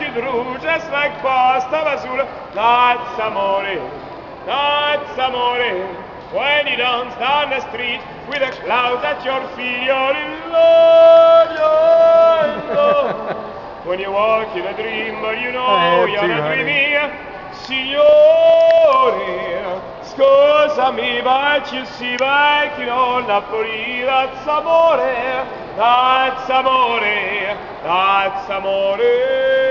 through just like pasta basura. That's amore, that's amore. When you dance down the street with the clouds at your feet, you're in love, you're in love. When you walk in a dream, but you know you're not dreaming. Signore, scusami, but you see like you know Napoli, that's amore, that's amore, that's amore.